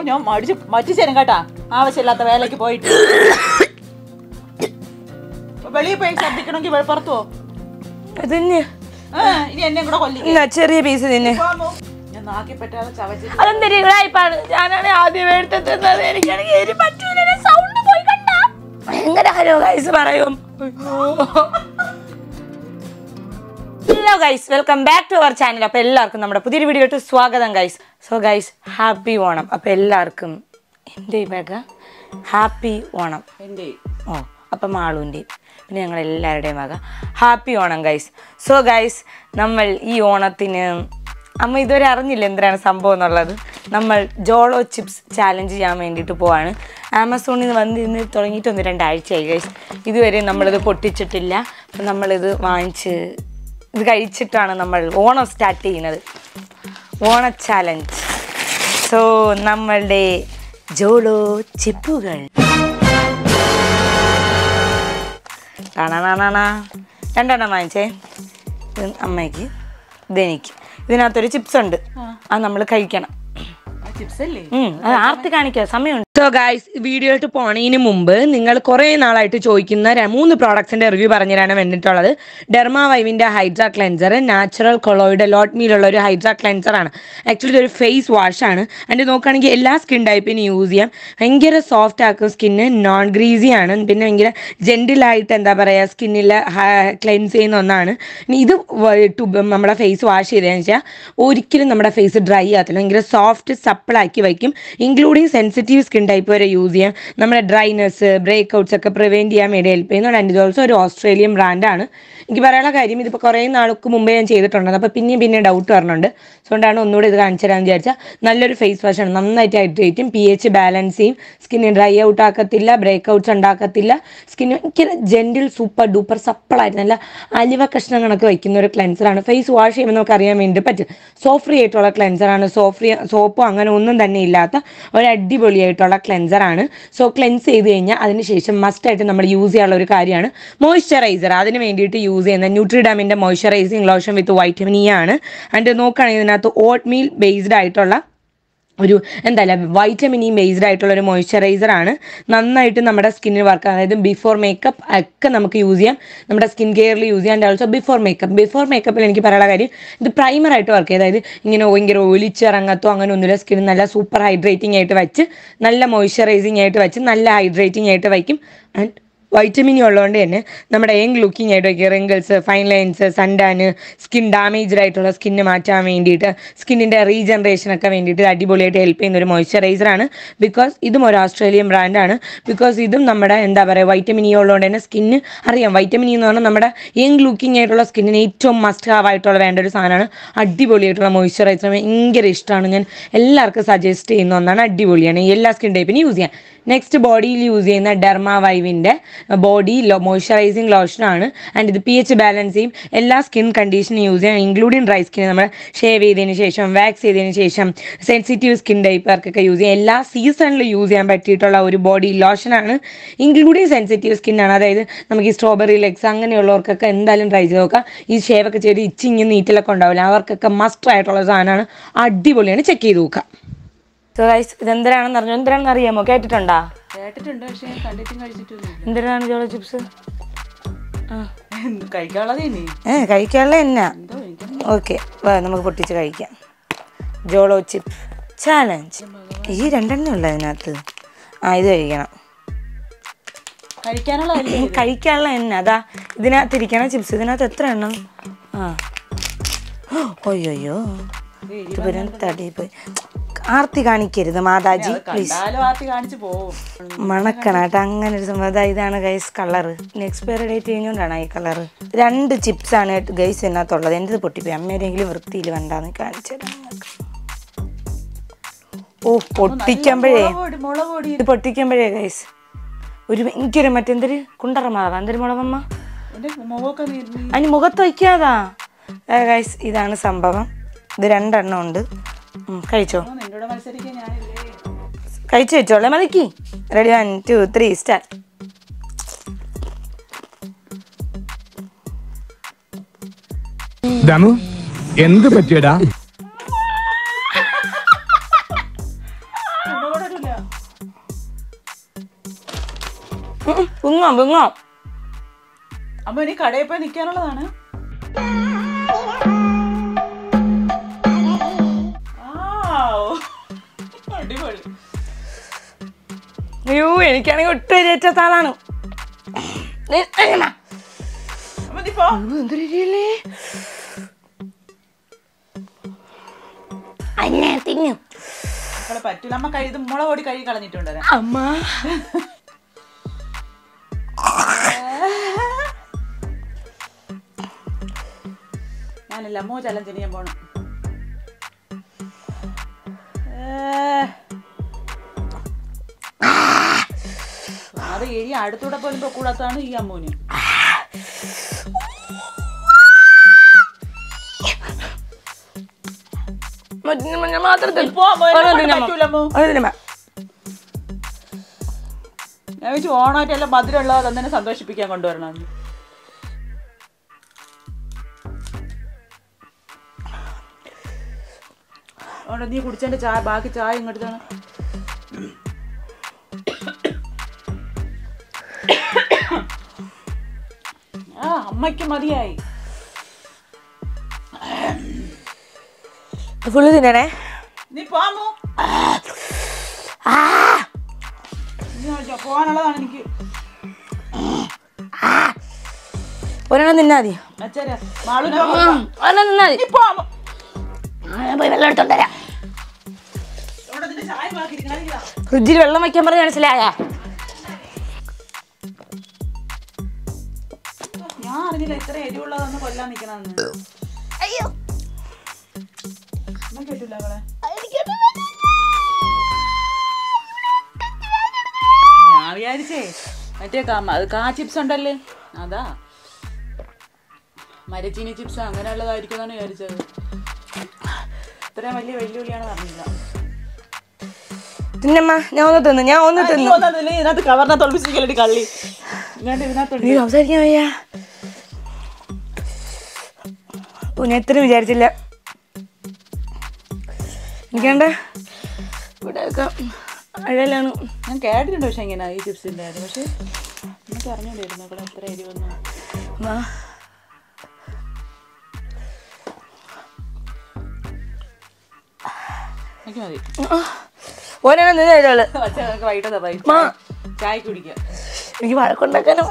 ഞാൻ മടിച്ചേരും കേട്ടാ ആവശ്യമില്ലാത്ത വേലയ്ക്ക് പോയിട്ട് വെളിയിൽ പോയി ശ്രദ്ധിക്കണമെങ്കിൽ പുറത്തുവോ ഇനി എന്നെ കൂടെ കൊല്ലില്ല ചെറിയ പീസ് തിന്നെ ഞാൻ നാക്കി പറ്റാതെ ചവച്ചിട്ട് അതെന്തൊരു ഇടായിപ്പാണ് ഞാനാണ് ആദ്യം എടുത്തത് എനിക്കാണെങ്കിൽ പറ്റൂല സൗണ്ട് പോയി കണ്ട ഭയങ്കര ഹലോ ഗൈസ് പറയും hello guys welcome back to our channel അപ്പോൾ എല്ലാവർക്കും നമ്മുടെ പുതിയൊരു വീഡിയോയിട്ട് സ്വാഗതം guys so guys happy Onam അപ്പോൾ എല്ലാവർക്കും എൻ്റെ ബാഗ ഹാപ്പി ഓണം എൻ്റെ അപ്പം മാളുവിൻ്റെയും പിന്നെ ഞങ്ങൾ എല്ലാവരുടെയും വക happy Onam guys so guys നമ്മൾ ഈ ഓണത്തിന് അമ്മ ഇതുവരെ അറിഞ്ഞില്ല എന്തിനാണ് സംഭവം എന്നുള്ളത് നമ്മൾ ജോളോ ചിപ്സ് ചാലഞ്ച് ചെയ്യാൻ വേണ്ടിയിട്ട് പോവാണ് ആമസോണിൽ നിന്ന് വന്നിരുന്ന് തുടങ്ങിയിട്ട് 1-2 ആഴ്ചയായി ഗൈസ് ഇതുവരെ നമ്മളിത് പൊട്ടിച്ചിട്ടില്ല അപ്പം നമ്മളിത് വാങ്ങിച്ച് ഇത് കഴിച്ചിട്ടാണ് നമ്മൾ ഓണം സ്റ്റാർട്ട് ചെയ്യുന്നത് ഓണ ചാലഞ്ച് സോ നമ്മളുടെ ജോളോ ചിപ്പുകൾ രണ്ടെണ്ണം വാങ്ങിച്ചേ ഇത് അമ്മയ്ക്ക് ഇതെനിക്ക് ഇതിനകത്തൊരു ചിപ്സ് ഉണ്ട് അത് നമ്മൾ കഴിക്കണം അത് ആർത്തി കാണിക്കുക സമയമുണ്ട് സോ ഗൈസ് വീഡിയോയിട്ട് പോണതിന് മുമ്പ് നിങ്ങൾ കുറേ നാളായിട്ട് ചോദിക്കുന്ന 3 പ്രോഡക്ട്സിന്റെ റിവ്യൂ പറഞ്ഞുതരാണ് വേണ്ടിയിട്ടുള്ളത് ഡെർമാ വൈവിന്റെ hydra cleanser natural colloidal oat മീലുള്ള ഒരു ഹൈഡ്രാ ക്ലെൻസർ ആണ് ആക്ച്വലി ഇതൊരു ഫേസ് വാഷ് ആണ് അതിൻ്റെ നോക്കുകയാണെങ്കിൽ എല്ലാ സ്കിൻ ടൈപ്പിനും യൂസ് ചെയ്യാം ഭയങ്കര സോഫ്റ്റ് ആക്കും സ്കിന്ന് നോൺ ഗ്രീസി ആണ് പിന്നെ ഭയങ്കര ജെന്റിലായിട്ട് എന്താ പറയുക സ്കിന്നിൽ ക്ലെൻസ് ചെയ്യുന്ന ഒന്നാണ് ഇത് നമ്മുടെ ഫേസ് വാഷ് ചെയ്തതെന്ന് വെച്ചാൽ ഒരിക്കലും നമ്മുടെ ഫേസ് ഡ്രൈ ആകത്തില്ല ഭയങ്കര സോഫ്റ്റ് സപ്പിളാക്കി വയ്ക്കും ഇൻക്ലൂഡിങ് സെൻസിറ്റീവ് സ്കിൻ ടൈപ്പ് വരെ യൂസ് ചെയ്യാം നമ്മുടെ ഡ്രൈനെസ് ബ്രേക്ക്ഔട്ട്സ് ഒക്കെ പ്രിവെൻറ്റ് ചെയ്യാൻ വേണ്ടി ഹെൽപ്പ് ചെയ്യുന്നുണ്ട് ആൻഡ് ഇത് ഓൾസോ ഒരു ഓസ്ട്രേലിയൻ ബ്രാൻഡാണ് എനിക്ക് പറയാനുള്ള കാര്യം ഇതിപ്പോൾ കുറേ നാൾക്ക് മുമ്പേ ഞാൻ ചെയ്തിട്ടുണ്ട് അപ്പോൾ പിന്നെ ഡൗട്ട് വരുന്നുണ്ട് അതുകൊണ്ടാണ് ഒന്നുകൂടി ഇത് കാണിച്ചു തരാമെന്ന് വിചാരിച്ചാൽ നല്ലൊരു ഫേസ് വാഷാണ് നന്നായിട്ട് ഹൈഡ്രേറ്റും pH ബാലൻസ് ചെയ്യും സ്കിന്ന് ഡ്രൈ ഔട്ട് ആക്കത്തില്ല ബ്രേക്ക്ഔട്ട്സ് ഉണ്ടാക്കത്തില്ല സ്കിന്ന് ഭയങ്കര ജെൻറ്റിൽ സൂപ്പർ ഡൂപ്പർ സപ്പിളായിട്ട് നല്ല അലിവ കഷ്ണം കണക്ക് വയ്ക്കുന്ന ഒരു ക്ലെൻസറാണ് ഫേസ് വാഷ് ചെയ്യുമ്പോൾ നമുക്ക് അറിയാൻ വേണ്ടി പറ്റും സോപ്പ് ഫ്രീ ആയിട്ടുള്ള ക്ലെൻസറാണ് സോപ്പോ അങ്ങനെ ഒന്നും തന്നെ ഇല്ലാത്ത ഒരു അടിപൊളിയായിട്ടുള്ള ക്ലെൻസറാണ് സോ ക്ലെൻസ് ചെയ്ത് കഴിഞ്ഞാൽ അതിനുശേഷം മസ്റ്റായിട്ട് നമ്മൾ യൂസ് ചെയ്യാനുള്ള ഒരു കാര്യമാണ് മോയ്സ്ചറൈസർ അതിന് വേണ്ടിയിട്ട് യൂസ് ചെയ്യുന്ന ന്യൂട്രിഡാമിൻ്റെ moisturising lotion with vitamin E ആണ് ആൻഡ് നോക്കുകയാണെങ്കിൽ ഇതിനകത്ത് ഓട്ട് മീൽ ബേസ്ഡ് ആയിട്ടുള്ള ഒരു എന്തായാലും വൈറ്റമിൻ ഇ ബേസ്ഡ് ആയിട്ടുള്ള ഒരു മോയ്സ്ചറൈസർ ആണ് നന്നായിട്ട് നമ്മുടെ സ്കിന്നിന് വർക്ക് അതായത് ബിഫോർ മേക്കപ്പ് ഒക്കെ നമുക്ക് യൂസ് ചെയ്യാം നമ്മുടെ സ്കിൻ കെയറിൽ യൂസ് ചെയ്യാൻ ആൾസോ ബിഫോർ മേക്കപ്പിൽ എനിക്ക് പറയാനുള്ള കാര്യം ഇത് പ്രൈമറായിട്ട് വർക്ക് ചെയ്യും അതായത് ഇങ്ങനെ ഭയങ്കര ഒലിച്ചിറങ്ങത്തോ അങ്ങനെ ഒന്നുമില്ല സ്കിൻ നല്ല സൂപ്പർ ഹൈഡ്രേറ്റിംഗ് ആയിട്ട് വെച്ച് നല്ല മോയ്സ്ചറൈസിങ് ആയിട്ട് വെച്ച് നല്ല ഹൈഡ്രേറ്റിംഗ് ആയിട്ട് വയ്ക്കും ആൻഡ് വൈറ്റമിൻ ഉള്ളതുകൊണ്ട് തന്നെ നമ്മുടെ യങ് ലുക്കിംഗ് ആയിട്ട് വയ്ക്കുക റിങ്കിൾസ് ഫൈൻ ലൈൻസ് സൺടാന് സ്കിൻ ഡാമേജ്ഡ് ആയിട്ടുള്ള സ്കിന്ന് മാറ്റാൻ വേണ്ടിയിട്ട് സ്കിന്നിൻ്റെ റീജനറേഷനൊക്കെ വേണ്ടിയിട്ട് അടിപൊളിയായിട്ട് ഹെൽപ്പ് ചെയ്യുന്ന ഒരു മോയ്സ്ചറൈസറാണ് ബിക്കോസ് ഇതും ഒരു ഓസ്ട്രേലിയൻ ബ്രാൻഡാണ് ബിക്കോസ് ഇതും നമ്മുടെ എന്താ പറയുക വൈറ്റമിൻ ഇ ഉള്ളതുകൊണ്ട് തന്നെ സ്കിന്ന് അറിയാം വൈറ്റമിൻ ഇ എന്ന് പറഞ്ഞാൽ നമ്മുടെ യങ് ലുക്കിംഗ് ആയിട്ടുള്ള സ്കിന്നിന് ഏറ്റവും മസ്റ്റ് ഹാവ് ആയിട്ടുള്ള വേണ്ട ഒരു സാധനമാണ് അടിപൊളിയായിട്ടുള്ള മോയ്സ്ചറൈസർ ഭയങ്കര ഇഷ്ടമാണ് ഞാൻ എല്ലാവർക്കും സജസ്റ്റ് ചെയ്യുന്ന ഒന്നാണ് അടിപൊളിയാണ് എല്ലാ സ്കിൻ ടൈപ്പിനും യൂസ് ചെയ്യാം നെക്സ്റ്റ് ബോഡിയിൽ യൂസ് ചെയ്യുന്ന ഡെർമാ വൈവിൻ്റെ ബോഡി മോയ്സ്ചറൈസിങ് ലോഷനാണ് ആൻഡ് ഇത് pH ബാലൻസ് ചെയ്യും എല്ലാ സ്കിൻ കണ്ടീഷനും യൂസ് ചെയ്യാം ഇൻക്ലൂഡിങ് ഡ്രൈ സ്കിൻ നമ്മൾ ഷേവ് ചെയ്തതിന് ശേഷം വാക്സ് ചെയ്തതിന് ശേഷം സെൻസിറ്റീവ് സ്കിൻ ടൈപ്പർക്കൊക്കെ യൂസ് ചെയ്യാം എല്ലാ സീസണിലും യൂസ് ചെയ്യാൻ പറ്റിയിട്ടുള്ള ഒരു ബോഡി ലോഷനാണ് ഇൻക്ലൂഡിങ് സെൻസിറ്റീവ് സ്കിന്നാണ് അതായത് നമുക്ക് ഈ സ്ട്രോബെറി ലെഗ്സ് അങ്ങനെയുള്ളവർക്കൊക്കെ എന്തായാലും ട്രൈ ചെയ്ത് നോക്കാം ഈ ഷേവൊക്കെ ചെയ്ത് ഇച്ചിങ് നീറ്റിലൊക്കെ ഉണ്ടാവില്ല അവർക്കൊക്കെ മസ്റ്റ് ആയിട്ടുള്ള സാധനമാണ് അടിപൊളിയാണ് ചെക്ക് ചെയ്ത് നോക്കാം സോ ഗൈസ് ഇതെന്തരാണെന്ന് അറിഞ്ഞു എന്തരാണെന്ന് അറിയാമോ കേട്ടിട്ടുണ്ടോ കേട്ടിട്ടുണ്ട് പക്ഷേ കണ്ടിട്ടും കഴിച്ചിട്ടില്ല എന്തിനാണ് ജോളോ ചിപ്സ് കഴിക്കാനുള്ള എന്നാ ഓക്കെ നമുക്ക് പൊട്ടിച്ച് കഴിക്കാം ജോളോ ചിപ്പ് ചാലഞ്ച് ഈ 2 ഉള്ള അതിനകത്ത് ഇത് കഴിക്കാനുള്ള എന്നാ അതാ ഇതിനകത്തിരിക്കണം ചിപ്സ് ഇതിനകത്ത് എത്ര എണ്ണം അയ്യോ തടി പോയി ആർത്തി കാണിക്കരുത് മാതാജി പ്ലീസ് മണക്കണാട്ടോ അങ്ങനെ ഒരു സംഭവം ഇതാണ് ഗൈസ് കളറ് എക്സ്പയറി ഡേറ്റ് കഴിഞ്ഞുകൊണ്ടാണ് ഈ കളറ് 2 ചിപ്സാണ് ഗൈസ് ഇതിനകത്തുള്ളത് എൻ്റെ പൊട്ടിപ്പോയി അമ്മേരെങ്കിലും വൃത്തിയിൽ വേണ്ടാന്ന് കാണിച്ചത് പൊട്ടിക്കുമ്പോഴേ ഗൈസ് ഒരു ഭയങ്കര മറ്റെന്തൊരു കുണ്ടറമാവാ എന്തൊരു മുളകമ്മ അതിന് മുഖത്ത് വയ്ക്കാതാ ഗൈസ് ഇതാണ് സംഭവം ഇത് 2 എണ്ണം ഉണ്ട് കഴിച്ചോ കഴിച്ചു വെച്ചോളെ മതിക്ക് റെഡി 1 2 3 സ്റ്റാർട്ട് ദമു എന്ത് പറ്റിയടാ പൊങ്ങാം. അമ്മ ഇനി കടയിൽ പോയി നിൽക്കാനുള്ളതാണ്. അടിപൊളി. അയ്യോ എനിക്കാണെങ്കിൽ ഒട്ടും എരിയറ്റാത്ത ആളാണ്. പറ്റൂല. അമ്മ ഇത് മുളക് പൊടി കഴുകി കളഞ്ഞിട്ടുണ്ട് അമ്മ. ഞാനല്ല അമ്മോ ചലഞ്ച് ചെയ്യാൻ പോണം. അത് എരി അടുത്തൂടെ പോലും പൊക്കൂടാത്താണ് ഈ അമ്മൂന്. ഞാൻ വെച്ച് ഓണായിട്ട് എല്ലാം മധുരമുള്ള തന്നെ സന്തോഷിപ്പിക്കാൻ കൊണ്ടുവരണം. അതുകൊണ്ട് നീ കുടിച്ചതിന്റെ ചായ ബാക്കി ചായ ഇങ്ങോട്ടാണ്. അമ്മയ്ക്ക് മതിയായി. ഫുള്ള് തിന്നണേ. നീ പോമോ? പോവാനുള്ളതാണ് എനിക്ക്. ഒരെണ്ണം തിന്നാ മതി. ഒരെണ്ണം തിന്നാ മതി. പോയി വെള്ളം എടുത്തോണ്ടരാ. ഫ്രിഡ്ജിൽ വെള്ളം വയ്ക്കാൻ പറഞ്ഞ മനസ്സിലായ? ഞാൻ അറിഞ്ഞില്ല ഇത്ര എരിവുള്ളതൊന്ന് കൊല്ലാൻ നിക്കണെന്ന്. അയ്യോ കേട്ടില്ല അവളെ. ഞാൻ വിചാരിച്ചേ മറ്റേ അത് കാ ചിപ്സ് ഉണ്ടല്ലേ, അതാ മരച്ചീനി ചിപ്സ് അങ്ങനെയുള്ളതായിരിക്കും എന്നാണ് വിചാരിച്ചത്. ഇത്രയും വലിയ വെല്ലുവിളിയാണ് പറഞ്ഞില്ല. ഇതിനകത്ത് കവറിനെ തൊളിപ്പിച്ചിട്ട് കള്ളി സംസാരിക്കാൻ വയ്യ. ഞാൻ ഇത്ര വിചാരിച്ചില്ല. എനിക്കണ്ട ഇവിടെയൊക്കെ അഴലാണ്. ഞാൻ കേട്ടിട്ടുണ്ട് പക്ഷെ ഇങ്ങനെ ഈ ചിപ്സിൻ്റെ. പക്ഷെ എനിക്ക് അറിഞ്ഞോണ്ടിരുന്നു ഇവിടെ എത്ര എരിവൊന്നും. എനിക്ക് മതി. ചായ കുടിക്കാം. എനിക്ക് വഴക്കുണ്ടാക്കാനും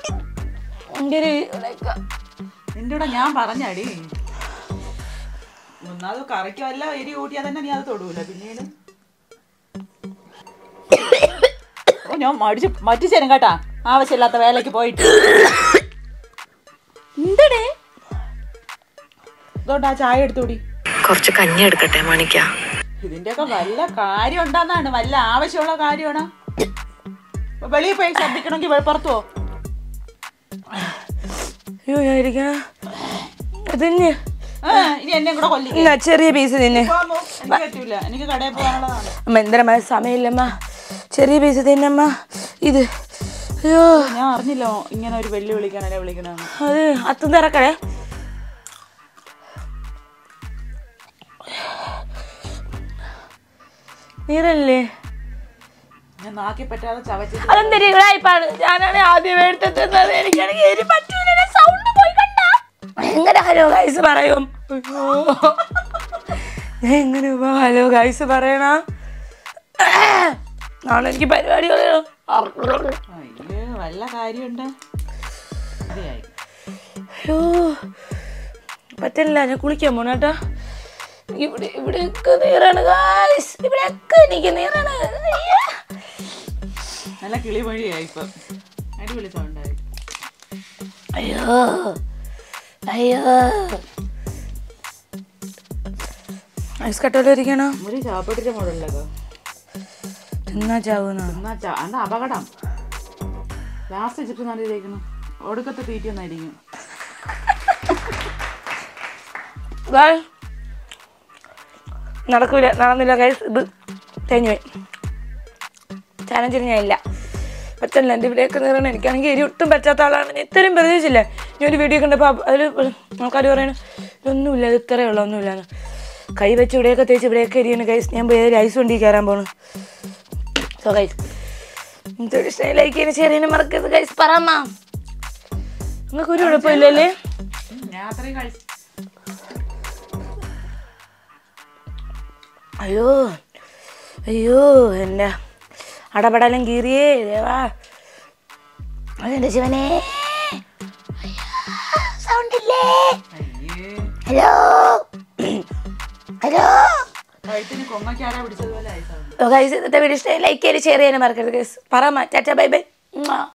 നിന്റെ കൂടെ ഞാൻ പറഞ്ഞാടി. ഒന്നാമത് കറിക്ക് വല്ല എരി കൂട്ടിയാൽ തന്നെ നീ അത് തൊടൂല. പിന്നീട് ഞാൻ മറ്റിച്ചേരും കേട്ടാ, ആവശ്യമില്ലാത്ത വേലക്ക് പോയിട്ട്. എന്തടേ ഇതോട്ട് ആ ചായ എടുത്തോടി. കുറച്ച് കഞ്ഞി എടുക്കട്ടെ മാണിക്ക. ഇതിന്റെയൊക്കെ വല്ല കാര്യം ഉണ്ടാന്നാണ്, വല്ല ആവശ്യമുള്ള കാര്യമാണ്. വെളിയിൽ പോയി ശ്രദ്ധിക്കണമെങ്കിൽ പുറത്തു പോ. ഇനി എന്നെ കൂടെ കൊല്ലില്ല. ചെറിയ പീസ് തിന്നെ. എനിക്ക് പറ്റൂല, എനിക്ക് കടയിൽ പോകാനുള്ളതാണ്. അമ്മ എന്തരമ്മ സമയമില്ലമ്മ, ചെറിയ പീസ് തിന്നമ്മ. ഇത് അയ്യോ ഞാൻ അറിഞ്ഞില്ലോ ഇങ്ങനെ ഒരു വെല്ലു വിളിക്കാനല്ലേ വിളിക്കണമെന്ന്. അത് അത്തും തിറക്കടേ. നീറല്ലേ? ഞാൻ നാക്കി പറ്റാതെ ചവച്ച്. അതെന്തൊരു ഇവിടായിപ്പാണ്. ഞാനാണ് ആദ്യം എടുത്തത്. എനിക്കാണെങ്കിൽ എരി പറ്റൂല. സൗണ്ട് പോയി കണ്ട എങ്ങനെ ഹലോ ഗൈസ് പറയും? ഞാൻ എങ്ങനെ ഹലോ ഗൈസ് പറയണ? നാളെ എനിക്ക് പരിപാടി കളയോ? വല്ല കാര്യമുണ്ട്. അയ്യോ പറ്റില്ല. ഞാൻ കുളിക്കാൻ പോണേട്ടാ. ഇവിടെയൊക്കെ നീറാണ് ഗൈസ്. ഇവിടെയൊക്കെ എനിക്ക് നീറാണ്. നല്ല കിളി മൊഴിയായി ഇപ്പൊ. അടിപൊളി സൗണ്ടായി. അയ്യോ അയ്യോ ഐസ് കട്ടോലിരിക്കണോ? ഒരു ചാപ്പട്ടിന്റെ മുകളിലൊക്കെ തിന്നാ ചാവുന്ന എന്താ അപകടം. ലാസ്റ്റ് ചിപ്സ് നല്ലതായിരിക്കണം. ഒടുക്കത്തെ തീറ്റി ഒന്നായിരിക്കും. നടക്കൂല, നടന്നില്ല ഗൈസ്. ഇത് തേഞ്ഞുപോയി. ചാലഞ്ചിന് ഞാൻ ഇല്ല. പറ്റില്ല. എൻ്റെ ഇവിടെയൊക്കെ നീറണം. എനിക്കാണെങ്കിൽ എരി ഒട്ടും പറ്റാത്ത ആളാണ്. ഞാൻ ഇത്രയും പ്രതീക്ഷിച്ചില്ല. ഞാൻ ഒരു വീഡിയോ കണ്ടപ്പോൾ അതിൽ ആൾക്കാർ പറയണു ഇതൊന്നുമില്ല, ഇത് ഇത്രയേ ഉള്ളൂ, ഒന്നുമില്ലാന്ന്. കൈ വെച്ച് ഇവിടെയൊക്കെ തേച്ച് ഇവിടെയൊക്കെ എരിയാണ് ഗൈസ്. ഞാൻ പോയി ഐസ് വണ്ടി കയറാൻ പോണു. സോ ഗൈസ് ലൈക്ക് ചെയ്യാൻ ഷെയർ ചെയ്യാനും മറക്കരുത് ഗൈസ്. പറമ്മ നിങ്ങൾക്ക് ഒരു കുഴപ്പമില്ലല്ലേ? അയ്യോ അയ്യോ എൻ്റെ അടപടലം കീറിയേ ദേവാ. അതെന്റെ ശിവനെ. സൗണ്ടില്ലേ? Hello hello guys. ഇന്നത്തെ വീഡിയോ ഇഷ്ടമായി ലൈക്ക് ചെയ്യാൻ ഷെയർ ചെയ്യാനും മറക്കരുത് ഗൈസ്. പറ ടാറ്റ ബൈ ബൈ.